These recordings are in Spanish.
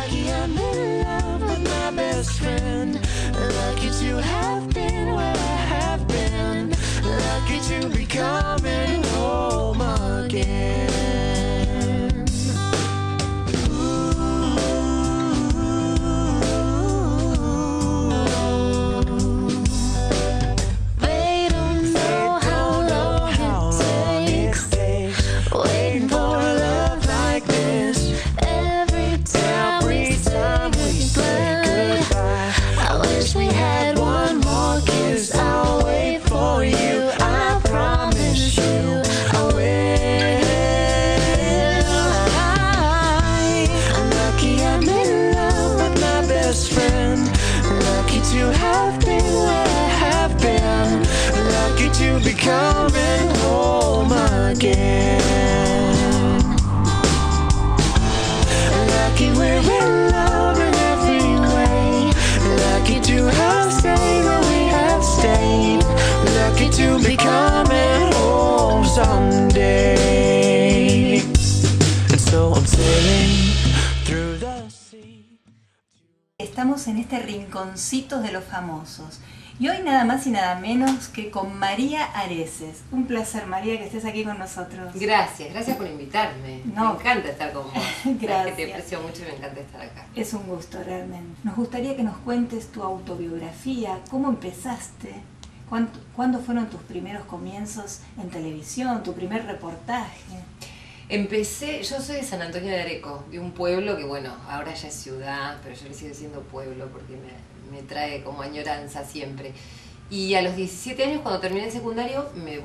lucky I'm in love with my best friend. Lucky to have been where I have been. Lucky to be coming home again. They don't know how long it takes waiting for love like this. Every time we say goodbye, I wish we had one more kiss. I'll wait for you, I promise you I will. I'm lucky I'm in love with my best friend. Lucky to have been where I have been. Lucky to be coming home again. Lucky we're in love in every way. Lucky to have stayed where we have stayed. Lucky to be coming home someday. And so I'm sailing through the sea. Estamos en este rinconcito de los famosos. Y hoy nada más y nada menos que con María Areces. Un placer, María, que estés aquí con nosotros. Gracias, gracias por invitarme. No. Me encanta estar con vos. Gracias. Que te aprecio mucho y me encanta estar acá. Es un gusto, realmente. Nos gustaría que nos cuentes tu autobiografía, cómo empezaste, cuándo fueron tus primeros comienzos en televisión, tu primer reportaje. Empecé, yo soy de San Antonio de Areco, de un pueblo que bueno, ahora ya es ciudad, pero yo le sigo diciendo pueblo porque me trae como añoranza siempre. Y a los 17 años, cuando terminé el secundario, me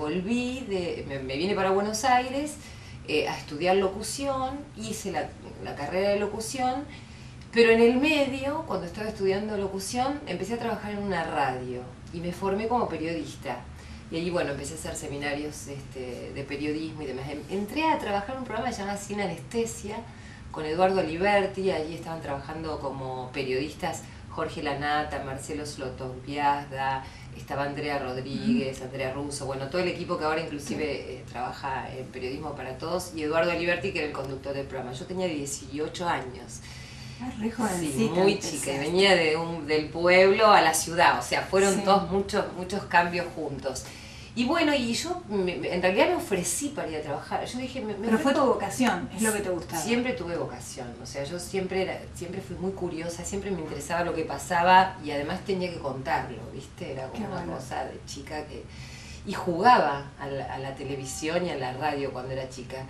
vine para Buenos Aires a estudiar locución, hice la carrera de locución, pero en el medio, cuando estaba estudiando locución, empecé a trabajar en una radio y me formé como periodista. Y allí, bueno, empecé a hacer seminarios de periodismo y demás. Entré a trabajar en un programa llamado Sin Anestesia, con Eduardo Aliberti. Allí estaban trabajando como periodistas Jorge Lanata, Marcelo Slotompiazda, estaba Andrea Rodríguez, Andrea Russo, bueno, todo el equipo que ahora inclusive trabaja en Periodismo para Todos, y Eduardo Aliberti, que era el conductor del programa. Yo tenía 18 años. Re jovencita, sí, muy chica, y venía del pueblo a la ciudad, o sea, fueron todos muchos cambios juntos. Y bueno, y yo en realidad me ofrecí para ir a trabajar. Yo dije, pero fue tu vocación, es lo que te gustaba. Siempre tuve vocación, o sea, yo siempre fui muy curiosa, siempre me interesaba lo que pasaba y además tenía que contarlo, ¿viste? Era como una cosa de chica que... Y jugaba a la televisión y a la radio cuando era chica.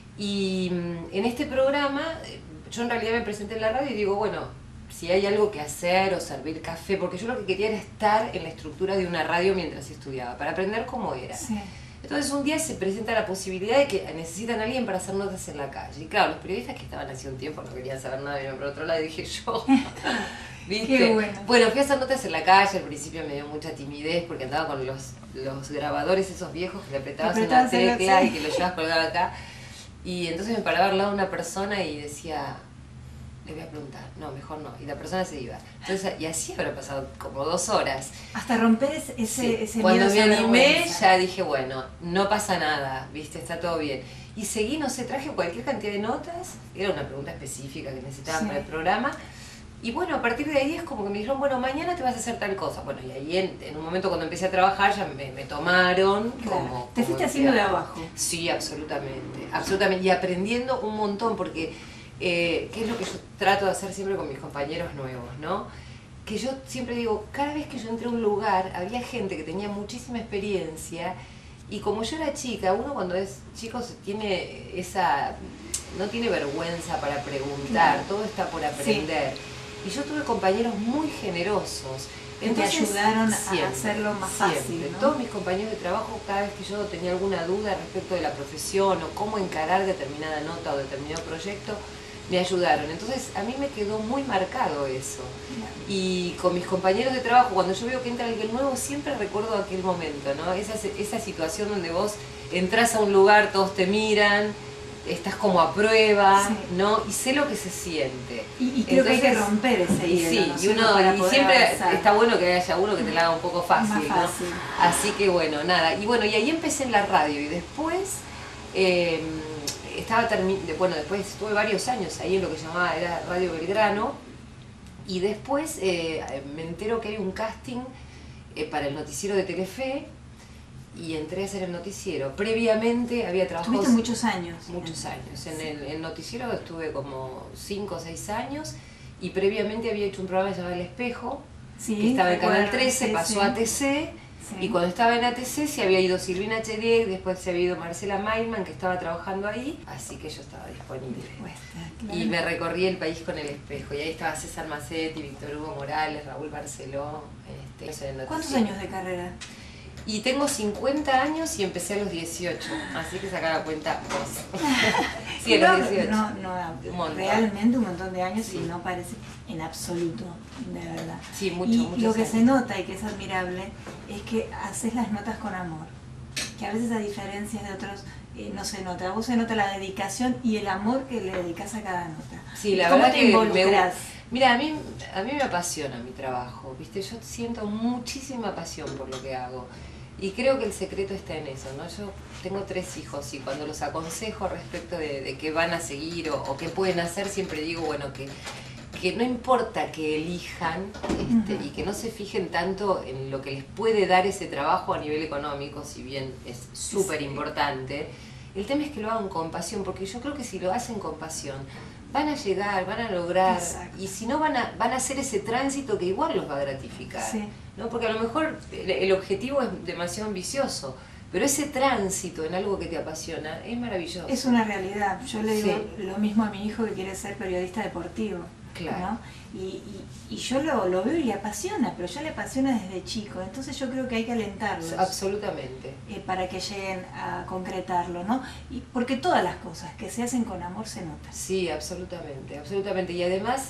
Y en este programa, yo en realidad me presenté en la radio y digo, bueno, si hay algo que hacer o servir café, porque yo lo que quería era estar en la estructura de una radio mientras estudiaba, para aprender cómo era. Sí. Entonces un día se presenta la posibilidad de que necesitan a alguien para hacer notas en la calle. Y claro, los periodistas que estaban hace un tiempo no querían saber nada, vieron por otro lado y dije yo, ¿viste? Qué bueno. Bueno, fui a hacer notas en la calle, al principio me dio mucha timidez porque andaba con los grabadores esos viejos que le apretabas en la tecla y que lo llevas colgado acá. Y entonces me paraba al lado de una persona y decía... Le voy a preguntar, no, mejor no, y la persona se iba. Entonces, y así habrá pasado como 2 horas. Hasta romper ese Cuando miedo. me animé, ya dije, bueno, no pasa nada, viste, está todo bien. Y seguí, no sé, traje cualquier cantidad de notas, era una pregunta específica que necesitaban para el programa. Y bueno, a partir de ahí es como que me dijeron, bueno, mañana te vas a hacer tal cosa. Bueno, y ahí en un momento cuando empecé a trabajar ya me tomaron como... ¿Te fuiste haciendo de abajo? Sí, absolutamente, absolutamente. Y aprendiendo un montón, porque... ¿qué es lo que yo trato de hacer siempre con mis compañeros nuevos, ¿no? Que yo siempre digo, cada vez que yo entré a un lugar, había gente que tenía muchísima experiencia y como yo era chica, uno cuando es chico tiene no tiene vergüenza para preguntar, todo está por aprender. Y yo tuve compañeros muy generosos. Entonces, te ayudaron a hacerlo más fácil, ¿no? Todos mis compañeros de trabajo, cada vez que yo tenía alguna duda respecto de la profesión o cómo encarar determinada nota o determinado proyecto, me ayudaron. Entonces a mí me quedó muy marcado eso. Y con mis compañeros de trabajo, cuando yo veo que entra alguien nuevo, siempre recuerdo aquel momento, ¿no? Esa situación donde vos entras a un lugar, todos te miran, estás como a prueba, ¿no? Y sé lo que se siente. Y creo que hay que romper ese hielo, sí, ¿no? y siempre está bueno que haya uno que te la haga un poco fácil, ¿no? Así que bueno, nada. Y bueno, y ahí empecé en la radio y después bueno, después estuve varios años ahí en lo que llamaba, era Radio Belgrano, y después me entero que hay un casting para el noticiero de Telefe, y entré a hacer el noticiero. Previamente había trabajado... Tuviste muchos años. Muchos años. En el noticiero estuve como 5 o 6 años, y previamente había hecho un programa llamado El Espejo, Sí, que estaba en recuerdo, Canal 13, sí, pasó sí. a ATC, Sí. y cuando estaba en ATC se había ido Silvina Chediek, después se había ido Marcela Mailman, que estaba trabajando ahí, así que yo estaba disponible. Dispuesta, claro. Y me recorrí el país con El Espejo, y ahí estaba César Macetti, Víctor Hugo Morales, Raúl Barceló. ¿Cuántos años de carrera? Y tengo 50 años y empecé a los 18, así que saca la cuenta vos. Sí, a los 18. Un montón. Realmente un montón de años, Sí. y no parece en absoluto, de verdad. Sí, mucho, y muchos lo que años. se nota y que es admirable es que haces las notas con amor, que a veces a diferencia de otros no se nota. Vos se nota la dedicación y el amor que le dedicas a cada nota. Sí, la ¿Cómo verdad te que involucras? Mira, a mí me apasiona mi trabajo, ¿viste? Yo siento muchísima pasión por lo que hago. Y creo que el secreto está en eso, ¿no? Yo tengo 3 hijos, y cuando los aconsejo respecto de qué van a seguir o qué pueden hacer, siempre digo, bueno, que no importa que elijan y que no se fijen tanto en lo que les puede dar ese trabajo a nivel económico, si bien es súper importante. El tema es que lo hagan con pasión, porque yo creo que si lo hacen con pasión, van a llegar, van a lograr, Exacto. y si no van a hacer ese tránsito que igual los va a gratificar, Sí. ¿no? Porque a lo mejor el objetivo es demasiado ambicioso, pero ese tránsito en algo que te apasiona es maravilloso. Es una realidad. Yo le digo Sí. lo mismo a mi hijo, que quiere ser periodista deportivo. Claro. ¿No? Y yo lo veo y le apasiona, pero ya le apasiona desde chico. Entonces yo creo que hay que alentarlos Absolutamente. para que lleguen a concretarlo, ¿no? Y porque todas las cosas que se hacen con amor se notan. Sí, absolutamente, absolutamente. Y además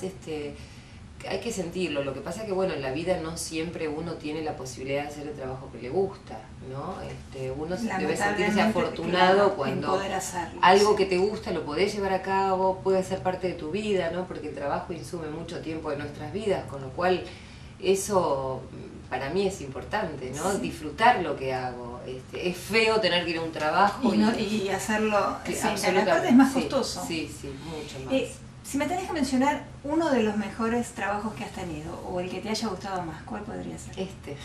hay que sentirlo. Lo que pasa es que, bueno, en la vida no siempre uno tiene la posibilidad de hacer el trabajo que le gusta, ¿no? Uno debe sentirse Lamentablemente, afortunado claro, en cuando poder hacerlo, algo sí. que te gusta lo podés llevar a cabo, puede ser parte de tu vida, ¿no? Porque el trabajo insume mucho tiempo de nuestras vidas, con lo cual eso para mí es importante, ¿no? Sí. Disfrutar lo que hago. Es feo tener que ir a un trabajo Y hacerlo, que sí, absolutamente, aparte es más sí, costoso. Sí, mucho más. Si me tenés que mencionar uno de los mejores trabajos que has tenido, o el que te haya gustado más, ¿cuál podría ser?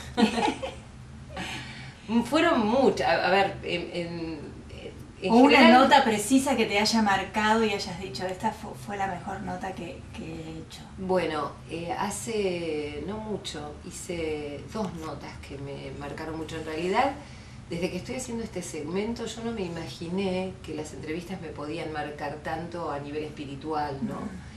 Fueron muchas, a ver, en o una general, nota precisa que te haya marcado y hayas dicho, esta fue la mejor nota que he hecho. Bueno, hace no mucho hice 2 notas que me marcaron mucho. En realidad, desde que estoy haciendo este segmento, yo no me imaginé que las entrevistas me podían marcar tanto a nivel espiritual, ¿no?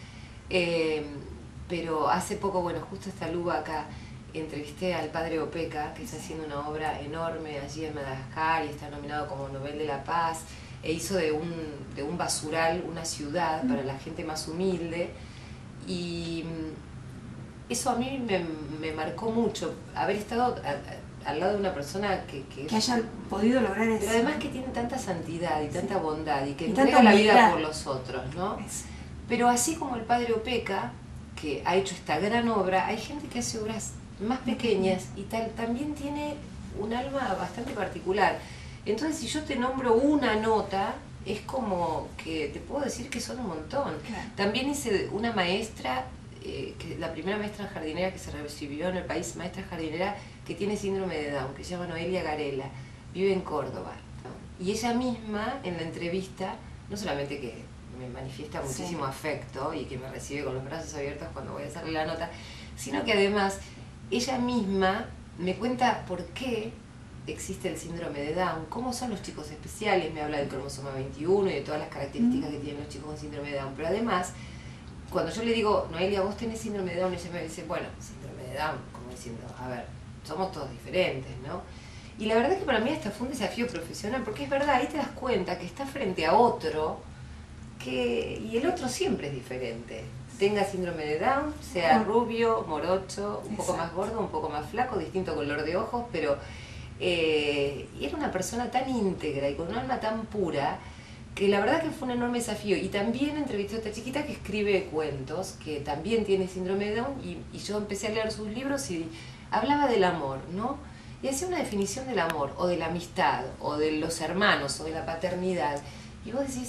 Pero hace poco, bueno, justo esta luba acá, entrevisté al padre Opeca, que está haciendo una obra enorme allí en Madagascar y está nominado como Nobel de la Paz, e hizo de un basural una ciudad para la gente más humilde, y eso a mí me marcó mucho, haber estado al lado de una persona que haya podido lograr eso. pero además que tiene tanta santidad y tanta bondad, y que Y entrega tanta la vida humildad. por los otros, ¿no? Eso. Pero así como el padre Opeca, que ha hecho esta gran obra, hay gente que hace obras más pequeñas y también tiene un alma bastante particular. Entonces, si yo te nombro una nota, es como que te puedo decir que son un montón. Claro. También hice una maestra, que la primera maestra jardinera que se recibió en el país, maestra jardinera que tiene síndrome de Down, que se llama Noelia Garela, vive en Córdoba, ¿no? Y ella misma, en la entrevista, no solamente que me manifiesta muchísimo afecto y que me recibe con los brazos abiertos cuando voy a hacerle la nota, sino que además ella misma me cuenta por qué existe el síndrome de Down, cómo son los chicos especiales, me habla del cromosoma 21 y de todas las características que tienen los chicos con síndrome de Down, pero además, cuando yo le digo, Noelia, vos tenés síndrome de Down, ella me dice, bueno, síndrome de Down, como diciendo, a ver, somos todos diferentes, ¿no? Y la verdad es que para mí hasta fue un desafío profesional, porque es verdad, ahí te das cuenta que estás frente a otro, y el otro siempre es diferente. Tenga síndrome de Down, sea rubio, morocho, un poco más gordo, un poco más flaco, distinto color de ojos, pero era una persona tan íntegra y con un alma tan pura, que la verdad que fue un enorme desafío. Y también entrevisté a esta chiquita que escribe cuentos, que también tiene síndrome de Down, y yo empecé a leer sus libros y hablaba del amor, ¿no? Y hacía una definición del amor, o de la amistad, o de los hermanos, o de la paternidad. Y vos decís,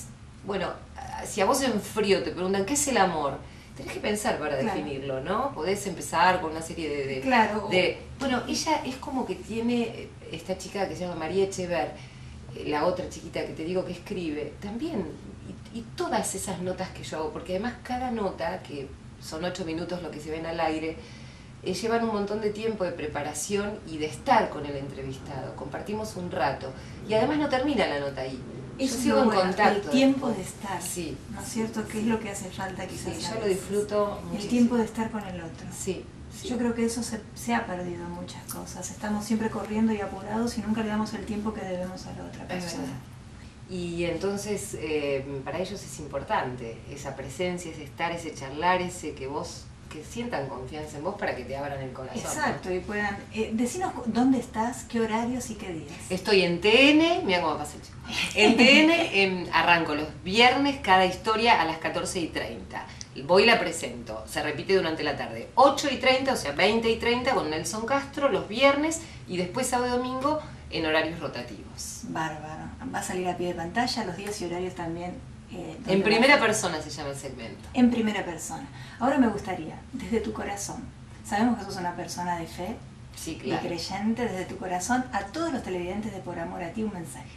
Bueno, si a vos en frío te preguntan ¿qué es el amor? Tenés que pensar para Claro. definirlo, ¿no? Podés empezar con una serie Claro. Bueno, ella es como que tiene, esta chica que se llama María Echever, la otra chiquita que te digo que escribe, también, y todas esas notas que yo hago, porque además cada nota, que son 8 minutos lo que se ven al aire, llevan un montón de tiempo de preparación y de estar con el entrevistado. Compartimos un rato. Y además no termina la nota ahí. Yo Eso es sigo lo en bueno, contacto. el tiempo de después. estar, Sí. ¿no es cierto? Que es lo que hace falta quizás. Sí, a yo lo veces. disfruto El muchísimo. tiempo de estar con el otro. Sí, sí. Yo creo que eso se ha perdido en muchas cosas. Estamos siempre corriendo y apurados y nunca le damos el tiempo que debemos a la otra Es persona. verdad. Y entonces para ellos es importante esa presencia, ese estar, ese charlar, ese que sientan confianza en vos para que te abran el corazón. Exacto, ¿no? y puedan... decinos dónde estás, qué horarios y qué días. Estoy en TN, mira cómo pasa el chico. En TN arranco los viernes cada historia a las 14:30. Voy y la presento, se repite durante la tarde. 8:30, o sea 20:30 con Nelson Castro los viernes y después sábado y domingo en horarios rotativos. Bárbaro. Va a salir a pie de pantalla, los días y horarios también. donde En primera vas a- persona se llama el segmento. En primera persona. Ahora me gustaría, desde tu corazón, sabemos que sos una persona de fe, Sí, de claro. creyente, desde tu corazón, a todos los televidentes de Por Amor a Ti un mensaje.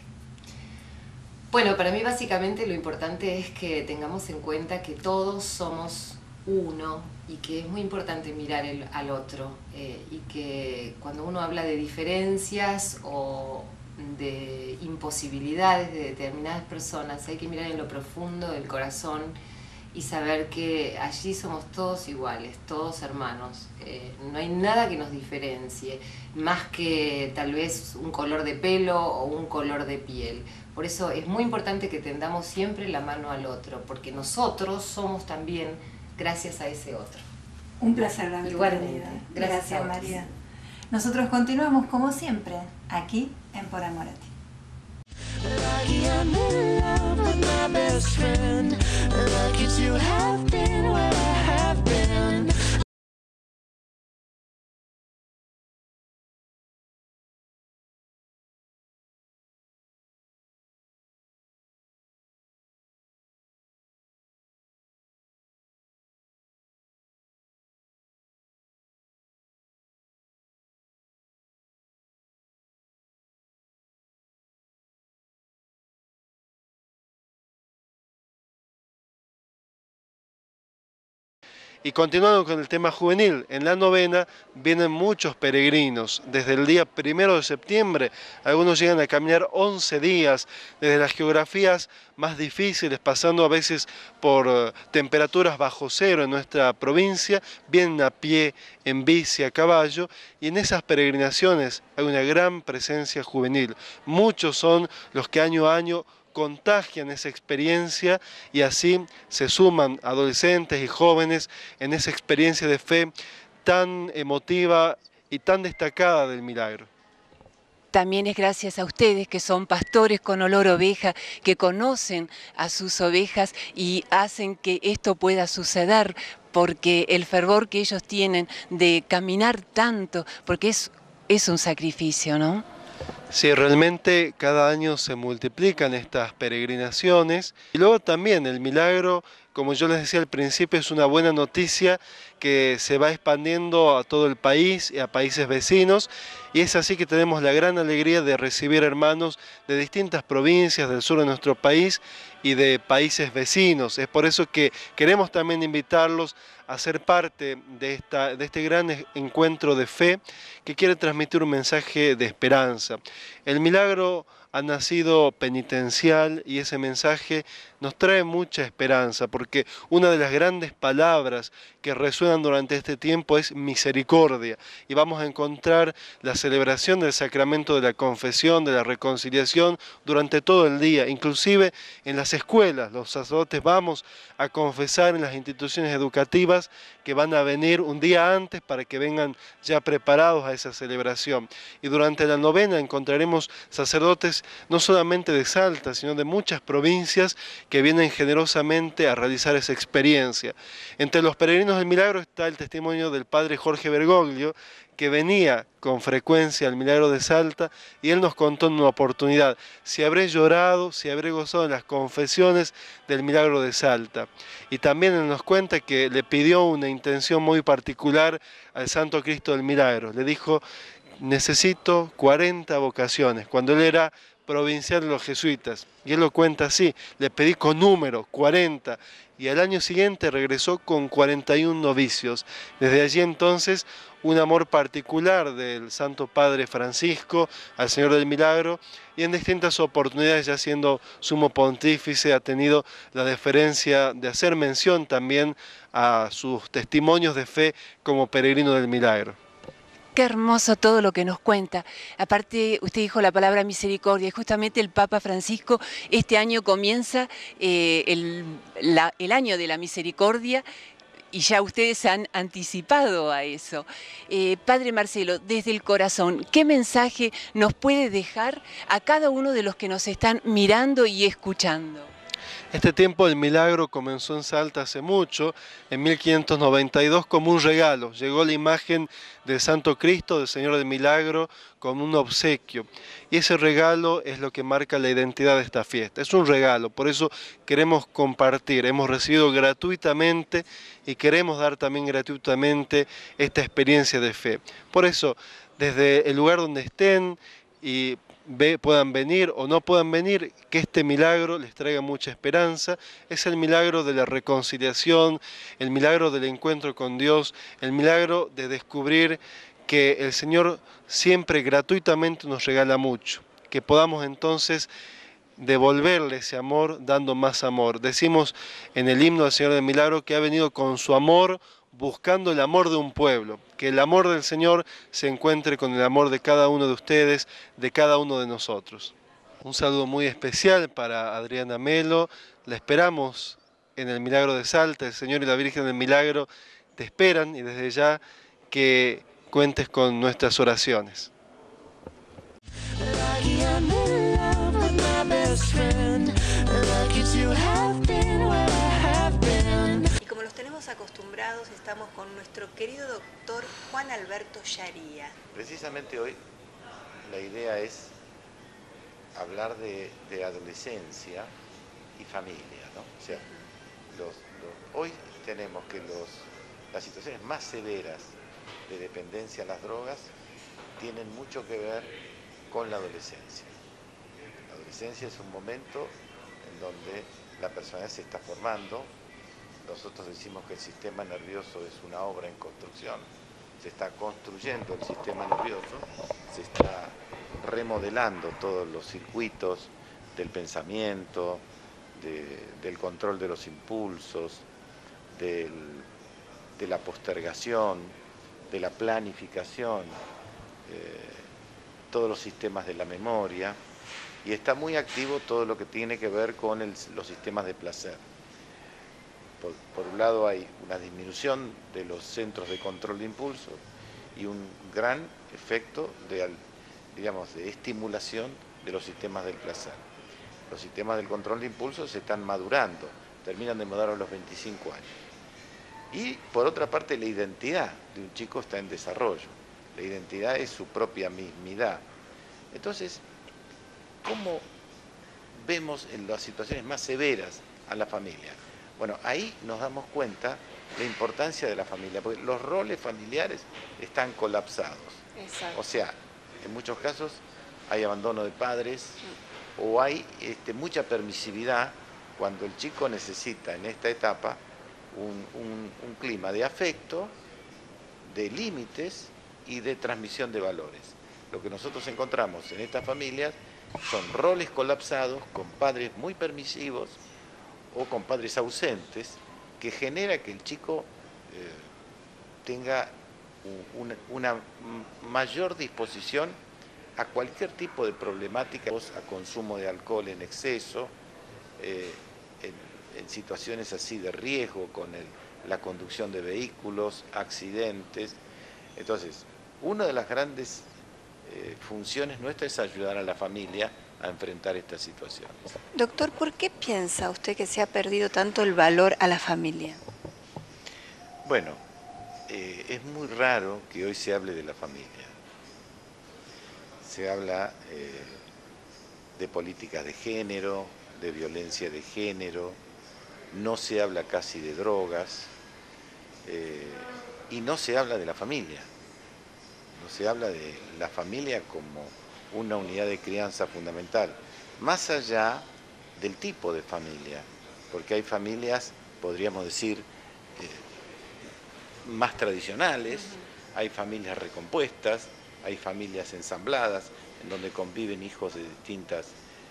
Bueno, para mí básicamente lo importante es que tengamos en cuenta que todos somos uno y que es muy importante mirar al otro y que cuando uno habla de diferencias o de imposibilidades de determinadas personas hay que mirar en lo profundo del corazón y saber que allí somos todos iguales, todos hermanos. No hay nada que nos diferencie, más que tal vez un color de pelo o un color de piel. Por eso es muy importante que tendamos siempre la mano al otro, porque nosotros somos también gracias a ese otro. Un placer haberte Igualmente. tenido. Gracias a vos. María. Nosotros continuamos como siempre, aquí en Por Amor a Ti. Lucky I'm in love with my best friend. Lucky to have been where I have been. Y continuando con el tema juvenil, en la novena vienen muchos peregrinos. Desde el día 1 de septiembre, algunos llegan a caminar 11 días, desde las geografías más difíciles, pasando a veces por temperaturas bajo cero en nuestra provincia, vienen a pie, en bici, a caballo, y en esas peregrinaciones hay una gran presencia juvenil. Muchos son los que año a año contagian esa experiencia y así se suman adolescentes y jóvenes en esa experiencia de fe tan emotiva y tan destacada del milagro. También es gracias a ustedes que son pastores con olor a oveja, que conocen a sus ovejas y hacen que esto pueda suceder, porque el fervor que ellos tienen de caminar tanto, porque es un sacrificio, ¿no? Sí, realmente cada año se multiplican estas peregrinaciones y luego también el milagro, como yo les decía al principio, es una buena noticia que se va expandiendo a todo el país y a países vecinos y es así que tenemos la gran alegría de recibir hermanos de distintas provincias del sur de nuestro país y de países vecinos. Es por eso que queremos también invitarlos a ser parte de este gran encuentro de fe que quiere transmitir un mensaje de esperanza. El milagro ha nacido penitencial y ese mensaje nos trae mucha esperanza porque una de las grandes palabras que resuenan durante este tiempo es misericordia y vamos a encontrar la celebración del sacramento de la confesión, de la reconciliación durante todo el día, inclusive en las escuelas. Los sacerdotes vamos a confesar en las instituciones educativas que van a venir un día antes para que vengan ya preparados a esa celebración. Y durante la novena encontraremos sacerdotes pastores, no solamente de Salta, sino de muchas provincias que vienen generosamente a realizar esa experiencia. Entre los peregrinos del milagro está el testimonio del padre Jorge Bergoglio, que venía con frecuencia al Milagro de Salta, y él nos contó en una oportunidad: si habré llorado, si habré gozado en las confesiones del Milagro de Salta. Y también él nos cuenta que le pidió una intención muy particular al Santo Cristo del Milagro. Le dijo: necesito 40 vocaciones, cuando él era provincial de los jesuitas. Y él lo cuenta así: le pedí con número, 40, y al año siguiente regresó con 41 novicios. Desde allí entonces un amor particular del Santo Padre Francisco al Señor del Milagro, y en distintas oportunidades, ya siendo sumo pontífice, ha tenido la deferencia de hacer mención también a sus testimonios de fe como peregrino del Milagro. Qué hermoso todo lo que nos cuenta. Aparte, usted dijo la palabra misericordia, y justamente el Papa Francisco este año comienza el año de la misericordia, y ya ustedes han anticipado a eso. Padre Marcelo, desde el corazón, ¿qué mensaje nos puede dejar a cada uno de los que nos están mirando y escuchando? Este tiempo del milagro comenzó en Salta hace mucho, en 1592, como un regalo. Llegó la imagen del Santo Cristo, del Señor del Milagro, como un obsequio. Y ese regalo es lo que marca la identidad de esta fiesta. Es un regalo, por eso queremos compartir. Hemos recibido gratuitamente y queremos dar también gratuitamente esta experiencia de fe. Por eso, desde el lugar donde estén y puedan venir o no puedan venir, que este milagro les traiga mucha esperanza. Es el milagro de la reconciliación, el milagro del encuentro con Dios, el milagro de descubrir que el Señor siempre gratuitamente nos regala mucho, que podamos entonces devolverle ese amor dando más amor. Decimos en el himno del Señor del Milagro que ha venido con su amor buscando el amor de un pueblo, que el amor del Señor se encuentre con el amor de cada uno de ustedes, de cada uno de nosotros. Un saludo muy especial para Adriana Melo. La esperamos en el Milagro de Salta. El Señor y la Virgen del Milagro te esperan, y desde ya que cuentes con nuestras oraciones. Lucky I'm in love with my best friend. Lucky to have been where I have been. Y como los tenemos acostumbrados, estamos con nuestro querido doctor Juan Alberto Yaría. Precisamente hoy la idea es hablar de adolescencia y familia, ¿no? O sea, hoy tenemos que las situaciones más severas de dependencia a las drogas tienen mucho que ver con la adolescencia. La adolescencia es un momento en donde la persona se está formando. Nosotros decimos que el sistema nervioso es una obra en construcción. Se está construyendo el sistema nervioso, se está remodelando todos los circuitos del pensamiento, del control de los impulsos, de la postergación, de la planificación, todos los sistemas de la memoria, y está muy activo todo lo que tiene que ver con los sistemas de placer. Por un lado hay una disminución de los centros de control de impulso y un gran efecto de estimulación de los sistemas del placer. Los sistemas del control de impulso se están madurando, terminan de madurar a los 25 años. Y por otra parte, la identidad de un chico está en desarrollo. La identidad es su propia mismidad. Entonces, ¿cómo vemos en las situaciones más severas a la familia? Bueno, ahí nos damos cuenta la importancia de la familia, porque los roles familiares están colapsados. Exacto. O sea, en muchos casos hay abandono de padres o hay mucha permisividad cuando el chico necesita en esta etapa un clima de afecto, de límites y de transmisión de valores. Lo que nosotros encontramos en estas familias son roles colapsados con padres muy permisivos o con padres ausentes, que genera que el chico tenga una mayor disposición a cualquier tipo de problemática, a consumo de alcohol en exceso, en situaciones así de riesgo con la conducción de vehículos, accidentes. Entonces, una de las grandes funciones nuestras es ayudar a la familia a enfrentar estas situaciones. Doctor, ¿por qué piensa usted que se ha perdido tanto el valor a la familia? Bueno, es muy raro que hoy se hable de la familia. Se habla de políticas de género, de violencia de género, no se habla casi de drogas y no se habla de la familia. No se habla de la familia como una unidad de crianza fundamental, más allá del tipo de familia, porque hay familias, podríamos decir, más tradicionales, hay familias recompuestas, hay familias ensambladas, en donde conviven hijos de distintas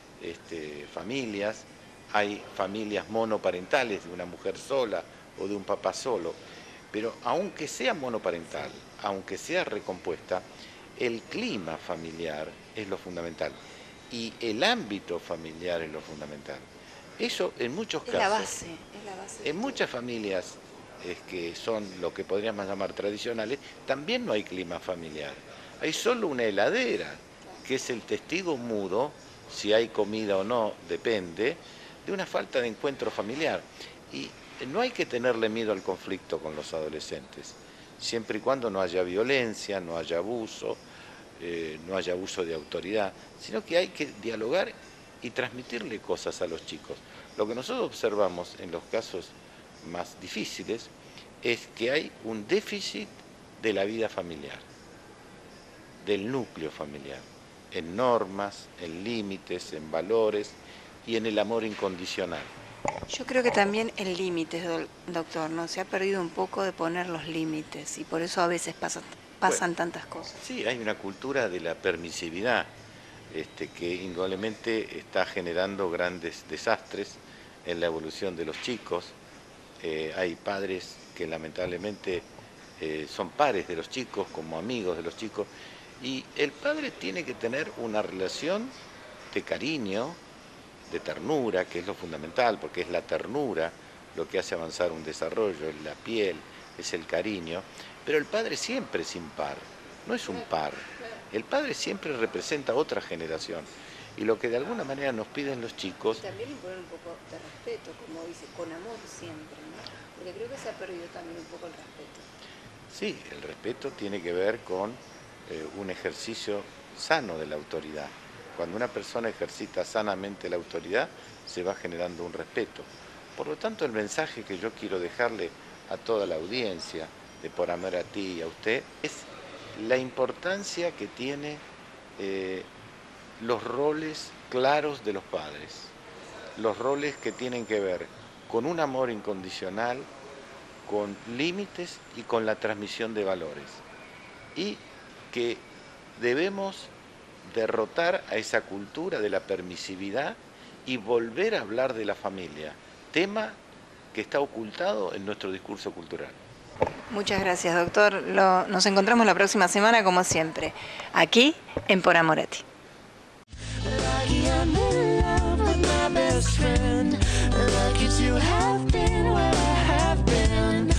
familias, hay familias monoparentales de una mujer sola o de un papá solo, pero aunque sea monoparental, aunque sea recompuesta, el clima familiar es lo fundamental y el ámbito familiar es lo fundamental. Eso en muchos casos, Es la base. en muchas familias que son lo que podríamos llamar tradicionales, también no hay clima familiar. Hay solo una heladera, que es el testigo mudo, si hay comida o no, depende, de una falta de encuentro familiar. Y no hay que tenerle miedo al conflicto con los adolescentes, siempre y cuando no haya violencia, no haya abuso, no haya abuso de autoridad, sino que hay que dialogar y transmitirle cosas a los chicos. Lo que nosotros observamos en los casos más difíciles es que hay un déficit de la vida familiar, del núcleo familiar, en normas, en límites, en valores y en el amor incondicional. Yo creo que también el límite, doctor, ¿no? Se ha perdido un poco de poner los límites y por eso a veces pasan tantas cosas. Sí, hay una cultura de la permisividad que indudablemente está generando grandes desastres en la evolución de los chicos. Hay padres que lamentablemente son pares de los chicos, como amigos de los chicos, y el padre tiene que tener una relación de cariño, de ternura, que es lo fundamental, porque es la ternura lo que hace avanzar un desarrollo, es la piel, es el cariño, pero el padre siempre es impar, no es un par. El padre siempre representa otra generación, y lo que de alguna manera nos piden los chicos... También imponer un poco de respeto, como dice, con amor siempre, ¿no? Porque creo que se ha perdido también un poco el respeto. Sí, el respeto tiene que ver con un ejercicio sano de la autoridad. Cuando una persona ejercita sanamente la autoridad, se va generando un respeto. Por lo tanto, el mensaje que yo quiero dejarle a toda la audiencia de Por Amor a Ti y a usted es la importancia que tiene los roles claros de los padres, los roles que tienen que ver con un amor incondicional, con límites y con la transmisión de valores. Y que debemos derrotar a esa cultura de la permisividad y volver a hablar de la familia, tema que está ocultado en nuestro discurso cultural. Muchas gracias, doctor. Nos encontramos la próxima semana, como siempre, aquí en Por Amor a Ti. Lucky I'm in love with my best friend. Lucky to have been where I have been.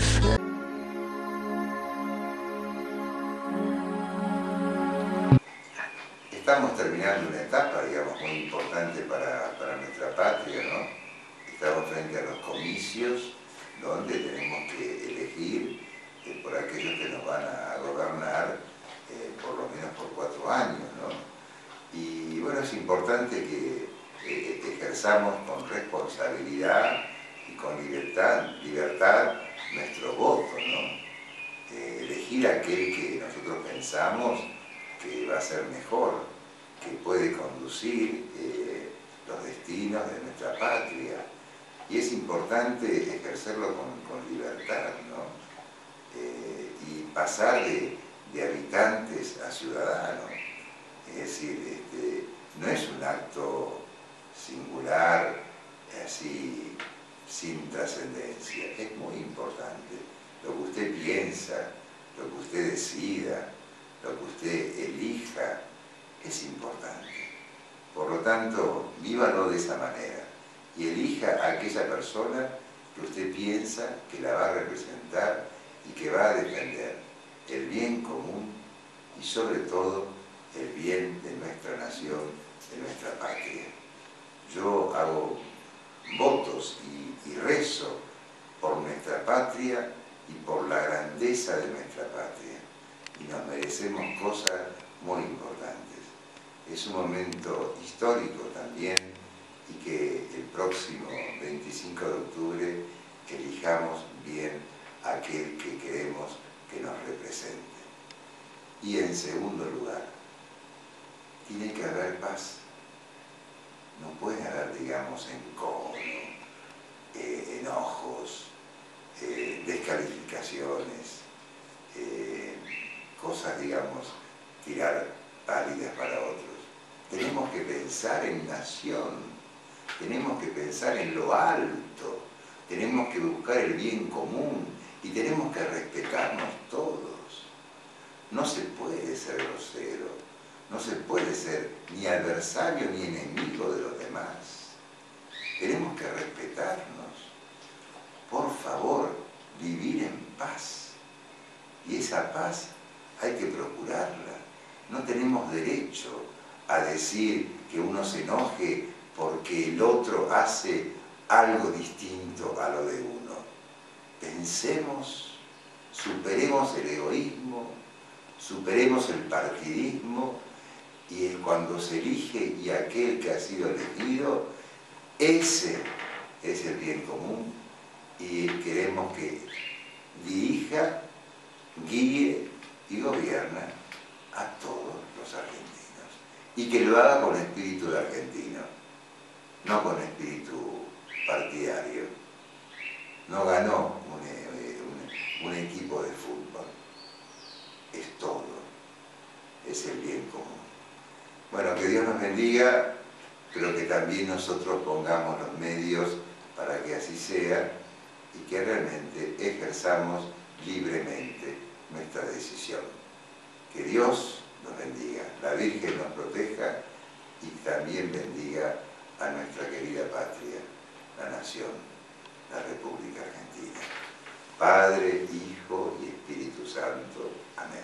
Estamos terminando una etapa, digamos, muy importante para nuestra patria, ¿no? Estamos frente a los comicios, donde tenemos que elegir por aquellos que nos van a gobernar, por lo menos por 4 años, ¿no? Y bueno, es importante que ejerzamos con responsabilidad y con libertad nuestro voto, ¿no? Elegir aquel que nosotros pensamos que va a ser mejor, que puede conducir los destinos de nuestra patria. Y es importante ejercerlo con libertad, ¿no? Y pasar de habitantes a ciudadanos. Es decir, no es un acto singular, así, sin trascendencia. Es muy importante. Lo que usted piensa, lo que usted decida, lo que usted elija, es importante. Por lo tanto, vívalo de esa manera y elija a aquella persona que usted piensa que la va a representar y que va a defender el bien común y sobre todo el bien de nuestra nación, de nuestra patria. Yo hago votos y rezo por nuestra patria y por la grandeza de nuestra patria. Y nos merecemos cosas muy importantes. Es un momento histórico también, y que el próximo 25 de octubre elijamos bien a aquel que queremos que nos represente. Y en segundo lugar, tiene que haber paz. No puede haber, digamos, encono, enojos, descalificaciones, cosas, digamos, tirar pálidas para otros. Tenemos que pensar en nación, tenemos que pensar en lo alto, tenemos que buscar el bien común y tenemos que respetarnos todos. No se puede ser grosero, no se puede ser ni adversario ni enemigo de los demás. Tenemos que respetarnos. Por favor, vivir en paz. Y esa paz hay que procurarla. No tenemos derecho a decir que uno se enoje porque el otro hace algo distinto a lo de uno. Pensemos, superemos el egoísmo, superemos el partidismo, y cuando se elige y aquel que ha sido elegido, ese es el bien común, y queremos que dirija, guíe y gobierna a todos los argentinos, y que lo haga con espíritu de argentino, no con espíritu partidario. No ganó un equipo de fútbol, es todo, es el bien común. Bueno, que Dios nos bendiga, pero que también nosotros pongamos los medios para que así sea y que realmente ejerzamos libremente nuestra decisión. Que Dios nos bendiga, la Virgen nos proteja y también bendiga a nuestra querida patria, la nación, la República Argentina. Padre, Hijo y Espíritu Santo. Amén.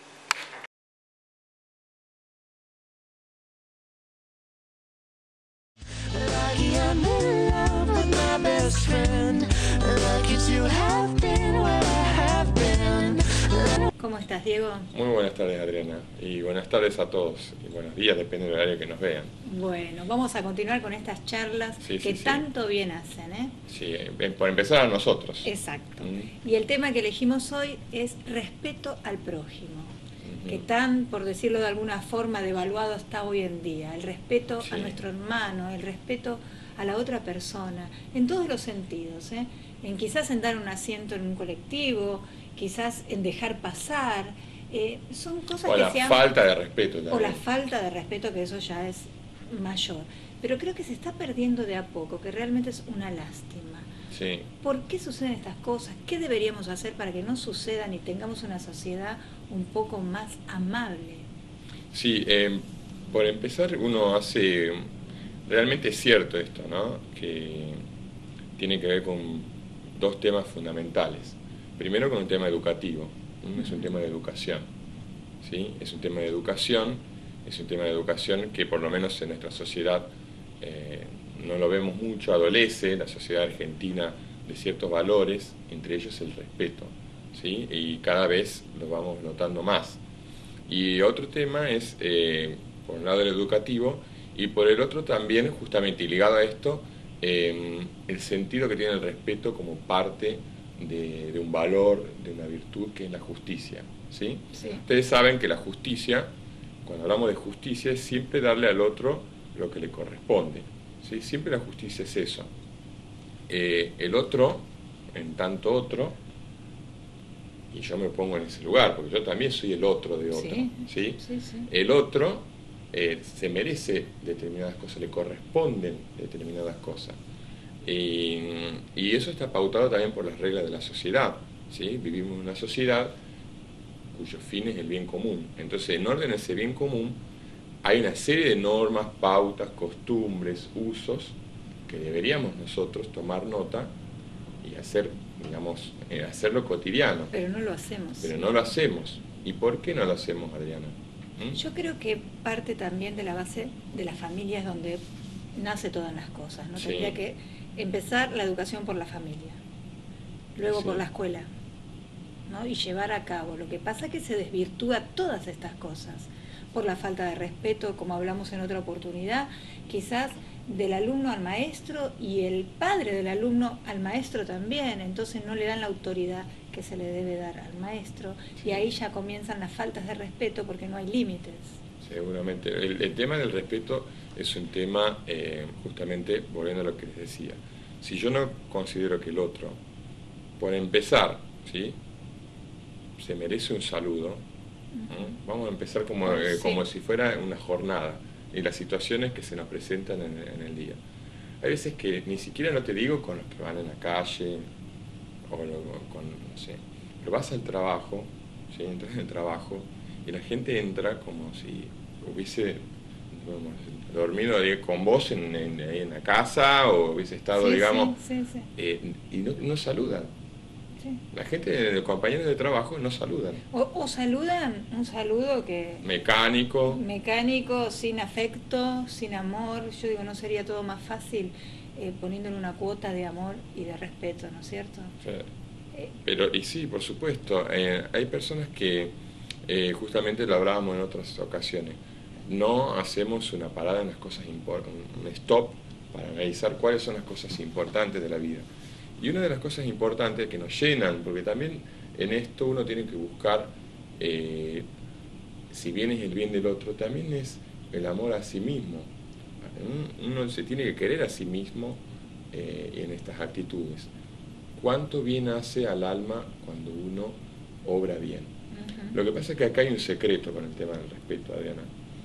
Lucky I'm in love with my best friend. Lucky to have been where I have been. ¿Cómo estás, Diego? Muy buenas tardes, Adriana, y buenas tardes a todos, y buenos días, depende del horario que nos vean. Bueno, vamos a continuar con estas charlas que tanto bien hacen, ¿eh? Sí, por empezar a nosotros. Exacto. Y el tema que elegimos hoy es respeto al prójimo, que tan, por decirlo de alguna forma, devaluado está hoy en día. El respeto a nuestro hermano, el respeto a la otra persona, en todos los sentidos, ¿eh? Quizás en dar un asiento en un colectivo, quizás en dejar pasar, son cosas o que la falta de respeto también. O la falta de respeto, que eso ya es mayor. Pero creo que se está perdiendo de a poco, que realmente es una lástima. Sí. ¿Por qué suceden estas cosas? ¿Qué deberíamos hacer para que no sucedan y tengamos una sociedad un poco más amable? Sí, por empezar uno hace... Realmente es cierto esto, ¿no? Que tiene que ver con dos temas fundamentales. Primero con un tema educativo, es un tema de educación, ¿sí? Es un tema de educación que por lo menos en nuestra sociedad no lo vemos mucho, adolece la sociedad argentina de ciertos valores, entre ellos el respeto, ¿sí? Y cada vez lo vamos notando más. Y otro tema es, por un lado el educativo, y por el otro también, justamente ligado a esto, el sentido que tiene el respeto como parte de un valor, de una virtud que es la justicia, ¿sí? Sí. Ustedes saben que la justicia, cuando hablamos de justicia, es siempre darle al otro lo que le corresponde, ¿sí? Siempre la justicia es eso. El otro, en tanto otro, y yo me pongo en ese lugar, porque yo también soy el otro de otro, ¿sí? Sí, sí. El otro se merece determinadas cosas, le corresponden determinadas cosas. Y eso está pautado también por las reglas de la sociedad, ¿sí? Vivimos en una sociedad cuyo fin es el bien común. Entonces, en orden a ese bien común, hay una serie de normas, pautas, costumbres, usos, que deberíamos nosotros tomar nota y hacer, digamos, hacerlo cotidiano. Pero no lo hacemos. Pero no lo hacemos. ¿Y por qué no lo hacemos, Adriana? Yo creo que parte también de la base de las familias donde nace todas las cosas, ¿no? Sí. Tendría que empezar la educación por la familia, luego Sí. por la escuela, ¿no? Y llevar a cabo. Lo que pasa es que se desvirtúa todas estas cosas por la falta de respeto, como hablamos en otra oportunidad, quizás del alumno al maestro y el padre del alumno al maestro también, entonces no le dan la autoridad que se le debe dar al maestro y ahí ya comienzan las faltas de respeto porque no hay límites. Seguramente. El tema del respeto es un tema, justamente, volviendo a lo que les decía. Si yo no considero que el otro, por empezar, ¿sí?, se merece un saludo, ¿no? Vamos a empezar como, Sí. como si fuera una jornada y las situaciones que se nos presentan en el día. Hay veces que ni siquiera, no te digo con los que van en la calle o con, no sé, pero vas al trabajo, ¿sí?, entras en el trabajo y la gente entra como si hubiese, digamos, dormido con vos en la casa o hubiese estado, Sí, digamos, sí, sí, y no saludan. sí. La gente, los compañeros de trabajo no saludan. O saludan un saludo que Mecánico. mecánico, sin afecto, sin amor. Yo digo, ¿no sería todo más fácil poniéndole una cuota de amor y de respeto, ¿no es cierto? Pero, y sí, por supuesto, hay personas que, justamente lo hablábamos en otras ocasiones, no hacemos una parada en las cosas importantes, un stop para analizar cuáles son las cosas importantes de la vida. Y una de las cosas importantes que nos llenan, porque también en esto uno tiene que buscar, si bien es el bien del otro, también es el amor a sí mismo. Uno se tiene que querer a sí mismo en estas actitudes. ¿Cuánto bien hace al alma cuando uno obra bien? Lo que pasa es que acá hay un secreto con el tema del respeto, Adriana.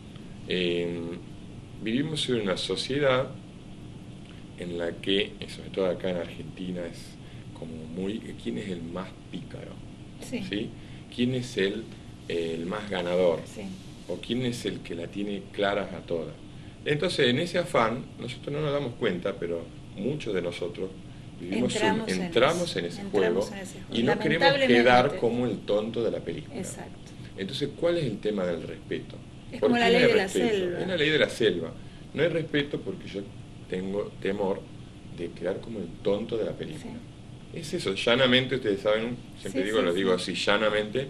Vivimos en una sociedad en la que, sobre todo acá en Argentina, es como muy, ¿quién es el más pícaro? Sí. ¿Sí? ¿Quién es el más ganador? Sí. ¿O quién es el que la tiene claras a todas? Entonces, en ese afán, nosotros no nos damos cuenta, pero muchos de nosotros vivimos entramos en ese juego y no queremos quedar como el tonto de la película. Exacto. Entonces, ¿cuál es el tema del respeto? Es ¿Por como qué la no ley hay de la respeto? selva. Es la ley de la selva. No hay respeto porque yo tengo temor de quedar como el tonto de la película. Sí. Es eso, llanamente, ustedes saben, siempre lo digo así, llanamente,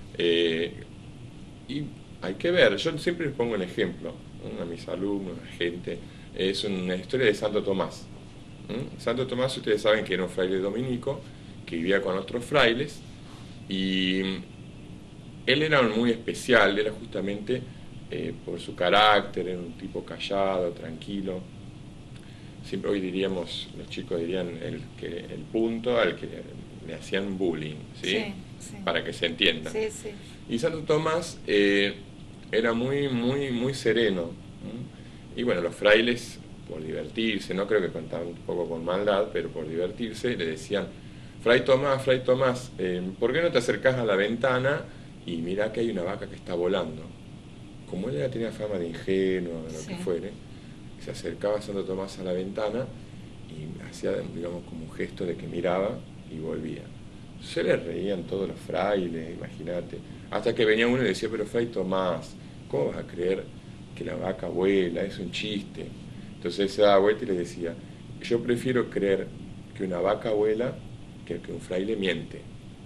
y hay que ver, yo siempre les pongo un ejemplo, ¿no?, a mis alumnos, a la gente, es una historia de Santo Tomás. Santo Tomás, ustedes saben que era un fraile dominico, que vivía con otros frailes, y él era muy especial, era justamente por su carácter, era un tipo callado, tranquilo. Siempre hoy diríamos, los chicos dirían el punto al que le hacían bullying, ¿sí? Sí. Para que se entienda. Sí, sí. Y Santo Tomás era muy sereno. Y bueno, los frailes, por divertirse, no creo que contaban un poco con maldad, pero por divertirse, le decían: Fray Tomás, ¿por qué no te acercás a la ventana y mirá que hay una vaca que está volando? Como él ya tenía fama de ingenuo, de lo que fuere, se acercaba a Santo Tomás a la ventana y hacía, digamos, como un gesto de que miraba y volvía. Se le reían todos los frailes, imagínate, hasta que venía uno y decía: pero Fray Tomás, ¿cómo vas a creer que la vaca vuela? Es un chiste. Entonces él se daba vuelta y le decía: yo prefiero creer que una vaca vuela que un fraile miente.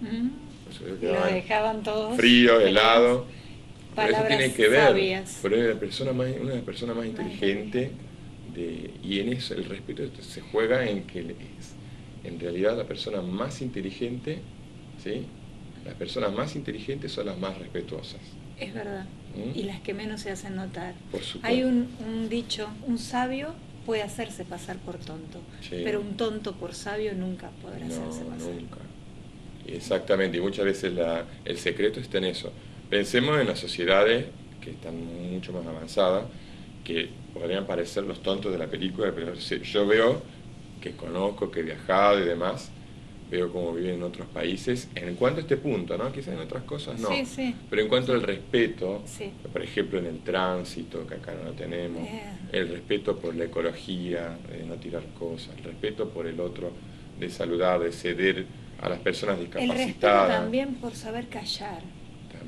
Y lo dejaban todos frío, helado. Pero eso palabras tiene que ver, sabias. pero es una de las personas más inteligentes, y en eso el respeto se juega en que en realidad la persona más inteligente, ¿sí?, las personas más inteligentes son las más respetuosas. Es verdad. Y las que menos se hacen notar. Por supuesto. Hay un dicho: un sabio puede hacerse pasar por tonto, pero un tonto por sabio nunca podrá hacerse pasar. Nunca. Exactamente, y muchas veces el secreto está en eso. Pensemos en las sociedades que están mucho más avanzadas, que podrían parecer los tontos de la película, pero yo veo, que conozco, que he viajado y demás, veo cómo viven en otros países, en cuanto a este punto, ¿no? Quizás en otras cosas no, pero en cuanto al respeto, por ejemplo en el tránsito, que acá no lo tenemos, el respeto por la ecología, de no tirar cosas, el respeto por el otro, de saludar, de ceder a las personas discapacitadas. El respeto también por saber callar.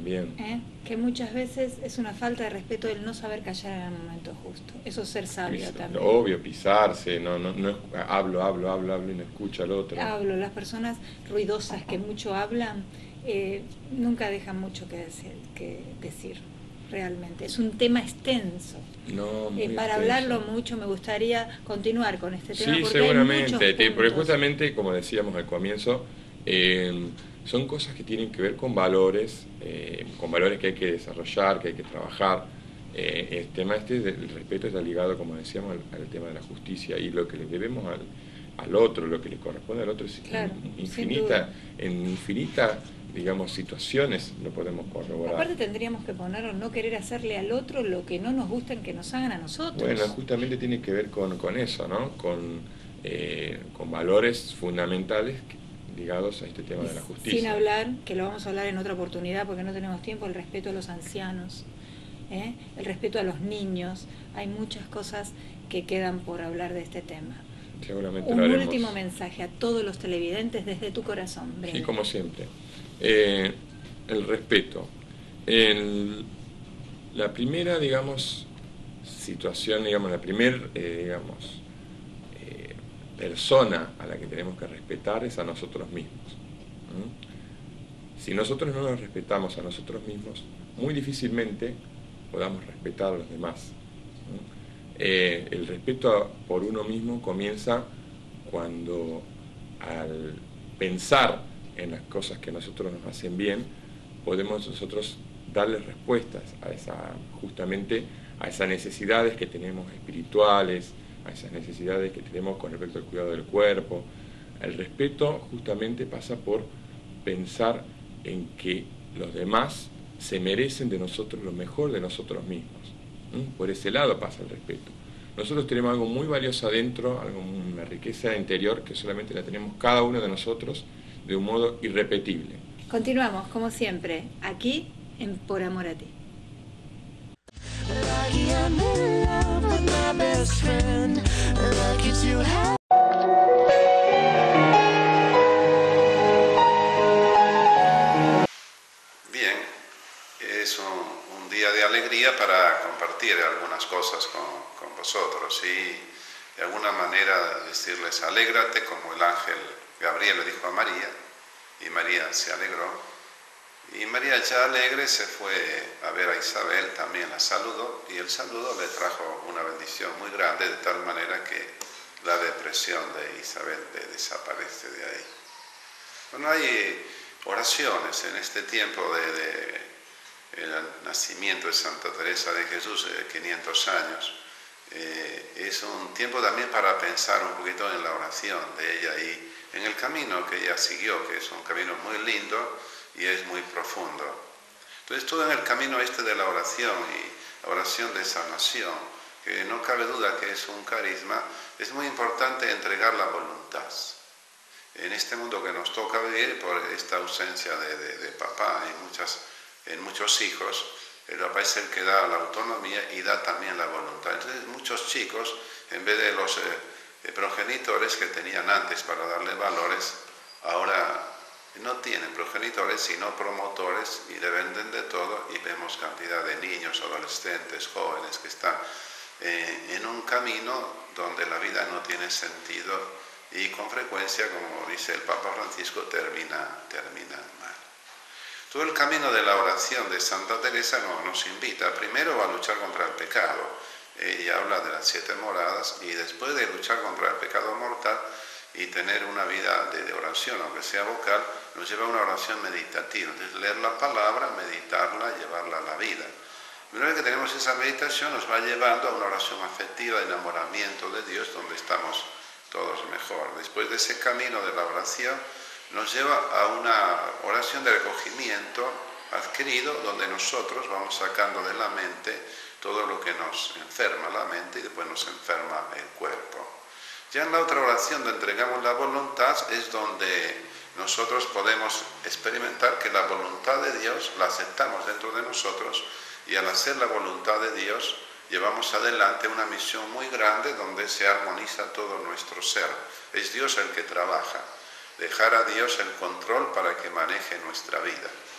También. Que muchas veces es una falta de respeto el no saber callar en el momento justo. Eso es ser sabio también. Obvio, pisarse, no hablo y no escucha al otro. Las personas ruidosas que mucho hablan nunca dejan mucho que decir. Realmente, es un tema extenso. Para extenso. Hablarlo mucho me gustaría continuar con este tema. Sí, porque seguramente, porque justamente, como decíamos al comienzo, son cosas que tienen que ver con valores que hay que desarrollar, que hay que trabajar. El tema del respeto está ligado, como decíamos, al tema de la justicia, y lo que le debemos al otro, lo que le corresponde al otro es en infinita digamos, situaciones lo podemos corroborar. Aparte tendríamos que poner o no querer hacerle al otro lo que no nos gusta que nos hagan a nosotros. Bueno, justamente tiene que ver con eso, ¿no? Con valores fundamentales ligados a este tema de la justicia. Sin hablar, que lo vamos a hablar en otra oportunidad porque no tenemos tiempo, el respeto a los ancianos, el respeto a los niños. Hay muchas cosas que quedan por hablar de este tema. Seguramente Un lo haremos. último mensaje a todos los televidentes desde tu corazón, breve. Sí, como siempre. El respeto. La primera, digamos, situación, digamos, la primera, persona a la que tenemos que respetar es a nosotros mismos. Si nosotros no nos respetamos a nosotros mismos, muy difícilmente podamos respetar a los demás. El respeto por uno mismo comienza cuando, al pensar en las cosas que a nosotros nos hacen bien, podemos nosotros darles respuestas justamente a esas necesidades que tenemos espirituales, a esas necesidades que tenemos con respecto al cuidado del cuerpo. El respeto justamente pasa por pensar en que los demás se merecen de nosotros lo mejor de nosotros mismos. Por ese lado pasa el respeto. Nosotros tenemos algo muy valioso adentro, una riqueza interior que solamente la tenemos cada uno de nosotros de un modo irrepetible. Continuamos, como siempre, aquí en Por Amor a Ti. Bien, es un día de alegría para compartir algunas cosas con vosotros y de alguna manera decirles alégrate como el ángel Gabriel le dijo a María, y María se alegró. Y María, ya alegre, se fue a ver a Isabel, también la saludó, y el saludo le trajo una bendición muy grande, de tal manera que la depresión de Isabel desaparece de ahí. Bueno, hay oraciones en este tiempo el nacimiento de Santa Teresa de Jesús, de 500 años. Es un tiempo también para pensar un poquito en la oración de ella y en el camino que ella siguió, que es un camino muy lindo y es muy profundo. Entonces, todo en el camino de la oración y la oración de sanación, que no cabe duda que es un carisma, es muy importante entregar la voluntad. En este mundo que nos toca vivir, por esta ausencia de papá en muchos hijos, el papá es el que da la autonomía y da también la voluntad. Entonces, muchos chicos, en vez de los progenitores que tenían antes para darle valores, ahora no tienen progenitores sino promotores y le venden de todo, y vemos cantidad de niños, adolescentes, jóvenes que están en un camino donde la vida no tiene sentido y con frecuencia, como dice el Papa Francisco, termina mal. Todo el camino de la oración de Santa Teresa nos invita primero a luchar contra el pecado. Ella habla de las 7 moradas y después de luchar contra el pecado mortal y tener una vida de oración, aunque sea vocal, nos lleva a una oración meditativa. Entonces, leer la palabra, meditarla, llevarla a la vida. Una vez que tenemos esa meditación, nos va llevando a una oración afectiva de enamoramiento de Dios, donde estamos todos mejor. Después de ese camino de la oración, nos lleva a una oración de recogimiento adquirido, donde nosotros vamos sacando de la mente todo lo que nos enferma la mente y después nos enferma el cuerpo. Ya en la otra oración donde entregamos la voluntad es donde nosotros podemos experimentar que la voluntad de Dios la aceptamos dentro de nosotros, y al hacer la voluntad de Dios llevamos adelante una misión muy grande donde se armoniza todo nuestro ser. Es Dios el que trabaja. Dejar a Dios el control para que maneje nuestra vida.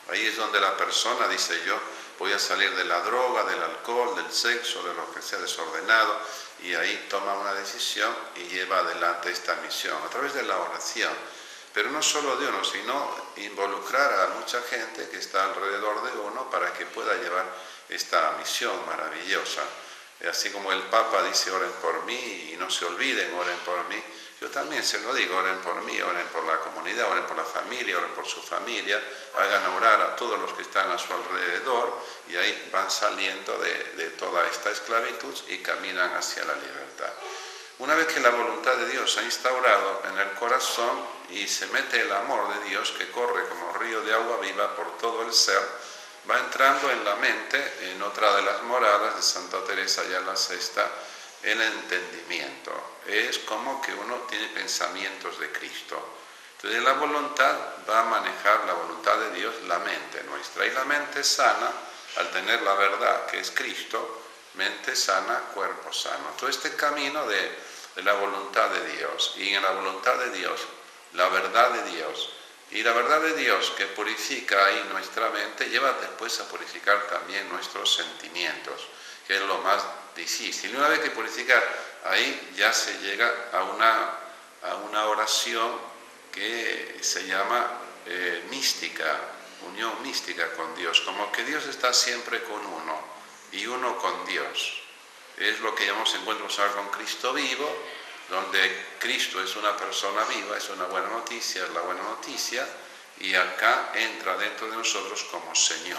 Ahí es donde la persona dice: yo voy a salir de la droga, del alcohol, del sexo, de lo que sea desordenado, y ahí toma una decisión y lleva adelante esta misión a través de la oración. Pero no solo de uno, sino involucrar a mucha gente que está alrededor de uno para que pueda llevar esta misión maravillosa. Así como el Papa dice: oren por mí y no se olviden, oren por mí. Yo también se lo digo: oren por mí, oren por la comunidad, oren por la familia, oren por su familia, hagan orar a todos los que están a su alrededor, y ahí van saliendo de toda esta esclavitud y caminan hacia la libertad. Una vez que la voluntad de Dios se ha instaurado en el corazón y se mete el amor de Dios que corre como río de agua viva por todo el ser, va entrando en la mente, en otra de las moradas de Santa Teresa, ya la sexta, el entendimiento. Es como que uno tiene pensamientos de Cristo. Entonces la voluntad va a manejar, la voluntad de Dios, la mente nuestra. Y la mente sana, al tener la verdad que es Cristo, mente sana, cuerpo sano. Todo este camino de la voluntad de Dios, y en la voluntad de Dios, la verdad de Dios, y la verdad de Dios que purifica ahí nuestra mente, lleva después a purificar también nuestros sentimientos, que es lo más difícil. Y una vez que purifica, ahí ya se llega a una oración que se llama mística, unión mística con Dios, como que Dios está siempre con uno y uno con Dios. Es lo que llamamos encuentros ahora con Cristo vivo, donde Cristo es una persona viva, es una buena noticia, es la buena noticia, y acá entra dentro de nosotros como Señor,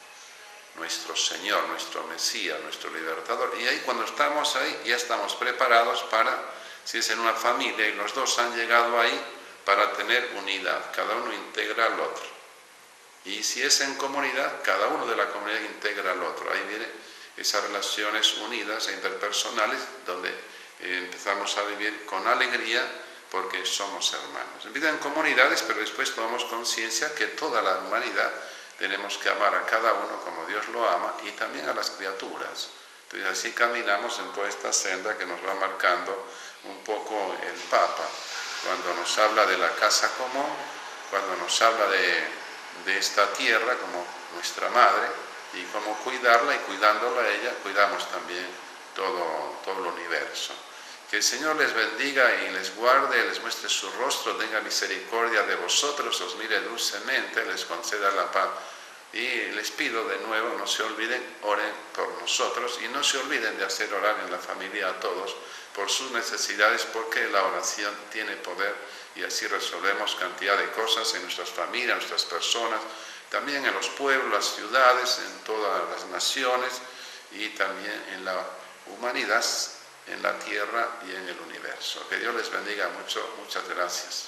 nuestro Mesías, nuestro libertador. Y ahí, cuando estamos ahí, ya estamos preparados para, si es en una familia y los dos han llegado ahí, para tener unidad, cada uno integra al otro. Y si es en comunidad, cada uno de la comunidad integra al otro. Ahí vienen esas relaciones unidas e interpersonales, donde empezamos a vivir con alegría porque somos hermanos. Empiezan en comunidades, pero después tomamos conciencia que toda la humanidad tenemos que amar a cada uno como Dios lo ama, y también a las criaturas. Entonces así caminamos en toda esta senda que nos va marcando un poco el Papa, cuando nos habla de la casa común, cuando nos habla de esta tierra como nuestra madre, y cómo cuidarla, y cuidándola a ella, cuidamos también todo el universo. Que el Señor les bendiga y les guarde, les muestre su rostro, tenga misericordia de vosotros, os mire dulcemente, les conceda la paz. Y les pido de nuevo, no se olviden, oren por nosotros, y no se olviden de hacer orar en la familia a todos por sus necesidades, porque la oración tiene poder, y así resolvemos cantidad de cosas en nuestras familias, en nuestras personas, también en los pueblos, las ciudades, en todas las naciones, y también en la humanidad, en la tierra y en el universo. Que Dios les bendiga mucho. Muchas gracias.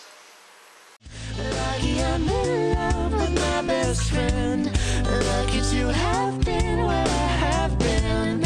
Lucky I'm in love with my best friend. Lucky to have been where I have been.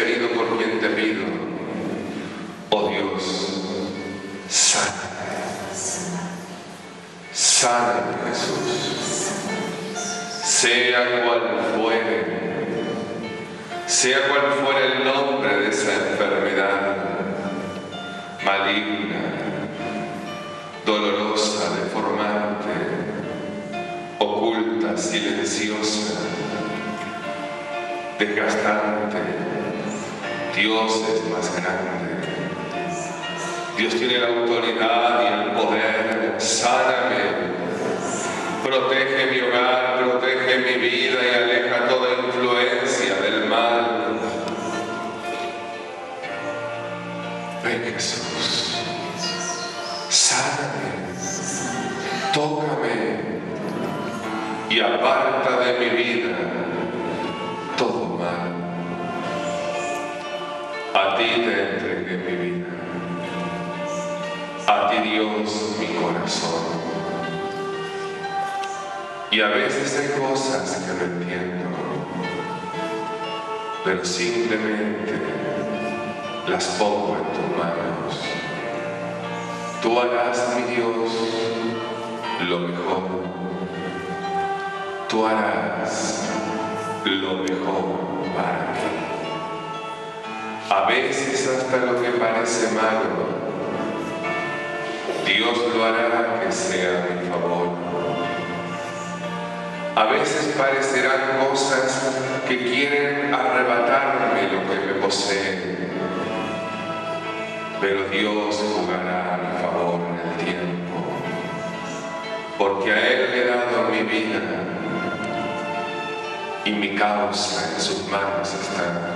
Oh Dios, sana. Sáname, Jesús, sea cual fuere el nombre de esa enfermedad maligna, dolorosa, deformante, oculta, silenciosa, desgastante. Dios es más grande. Dios tiene la autoridad y el poder. Sáname, protege mi hogar, protege mi vida y aleja toda influencia del mal. Ven, Jesús, sáname, tócame y aparta de mi vida todo mal. A ti te entregué mi vida, a ti, Dios, mi corazón. Y a veces hay cosas que no entiendo, pero simplemente las pongo en tus manos. Tú harás, mi Dios, lo mejor. Tú harás lo mejor para mí. A veces hasta lo que parece malo, Dios lo hará que sea a mi favor. A veces parecerán cosas que quieren arrebatarme lo que me posee, pero Dios jugará a mi favor en el tiempo, porque a Él le he dado mi vida y mi causa en sus manos está.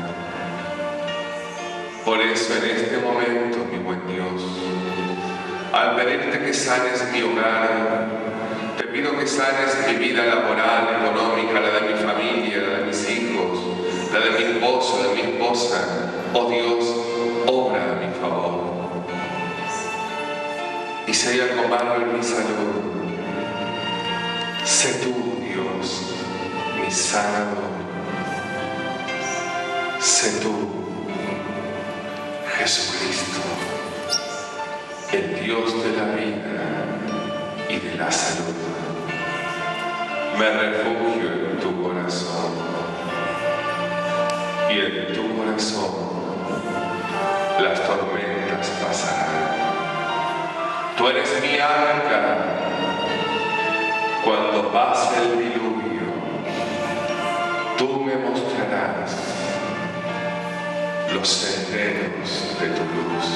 Por eso en este momento, mi buen Dios, al pedirte que sanes mi hogar, te pido que sanes mi vida laboral, económica, la de mi familia, la de mis hijos, la de mi esposo, de mi esposa. Oh Dios, obra a mi favor. Y si hay algo malo en mi salud, sé tú, Dios, mi sanador. Sé tú, Jesucristo, el Dios de la vida y de la salud. Me refugio en tu corazón, y en tu corazón las tormentas pasarán. Tú eres mi arca cuando pase el diluvio. Tú me mostrarás los senderos de tu luz.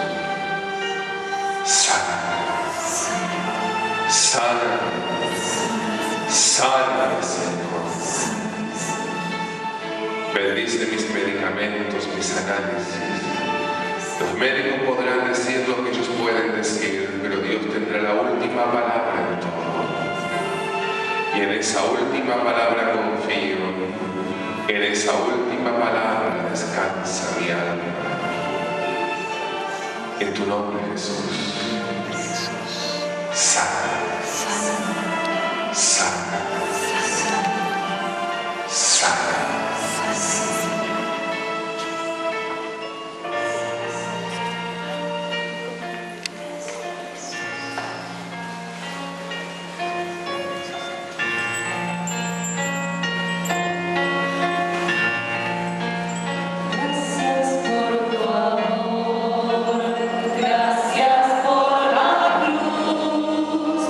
Sana, sana, sana, Señor. Bendice mis medicamentos, mis análisis. Los médicos podrán decir lo que ellos pueden decir, pero Dios tendrá la última palabra en todo. Y en esa última palabra confío. En esa última palabra descansa mi alma. En tu nombre, Jesús. Sana, sana, sana, sana. Gracias por la cruz.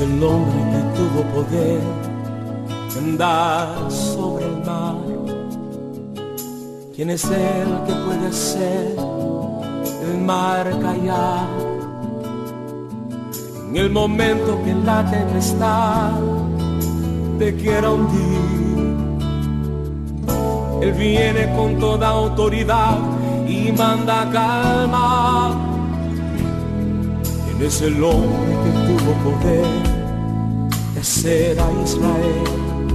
el hombre que tuvo poder de andar sobre el mar? ¿Quién es el que puede hacer el mar callar? En el momento que la tempestad te quiera hundir, Él viene con toda autoridad y manda calma. ¿Quién es el hombre que tuvo poder de hacer a Israel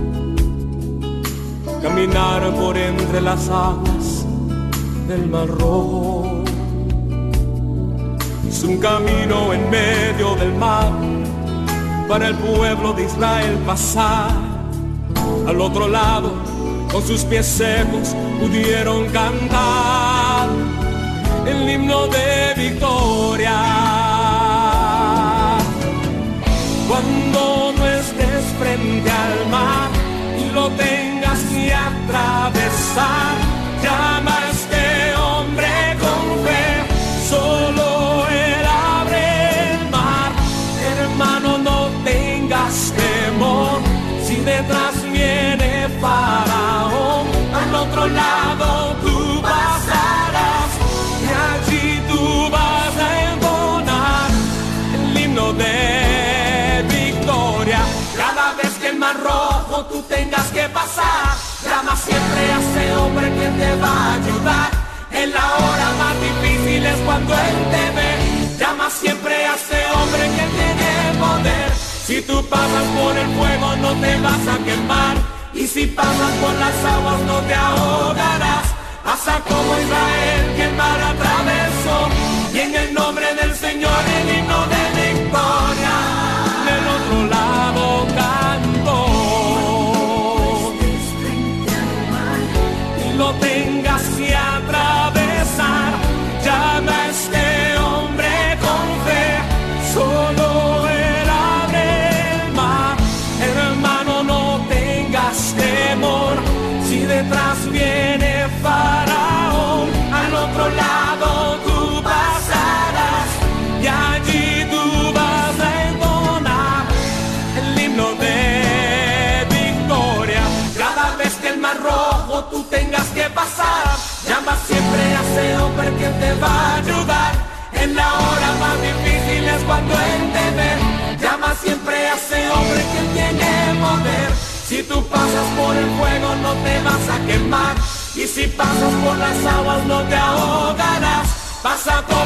caminar por entre las aguas del Mar Rojo? Es un camino en medio del mar para el pueblo de Israel pasar. Al otro lado, con sus pies secos, pudieron cantar el himno de victoria. Cuando no estés frente al mar y lo tengas que atravesar, llama a este hombre con fe, solo Él abre el mar. Hermano, no tengas temor, si detrás viene Faraón, al otro lado tú pasarás y allí tú vas a entonar el himno de victoria. Cada vez que el Mar Rojo tú tengas que pasar, llama siempre a ese hombre que te va a ayudar. En la hora más difícil es cuando Él te ve. Llama siempre a ese hombre que tiene poder. Si tú pasas por el fuego no te vas a quemar, y si pasas por las aguas no te ahogarás. Pasa como Israel que el mar atravesó, y en el nombre del Señor el himno de victoria del otro lado cantó. Y lo tengas que atravesar, llama a este hombre con fe, solo Él abre el mar. Hermano, no tengas temor, si detrás viene Faraón, al otro lado tú pasarás y allí tú vas a entonar el himno de victoria. Cada vez que el Mar Rojo tú tengas que pasar, llama siempre a ese hombre que te va a ayudar. En la hora más difícil es cuando Él te ve. Llama siempre a ese hombre que tiene poder. Si tú pasas por el fuego no te vas a quemar, y si pasas por las aguas no te ahogarás. Pasa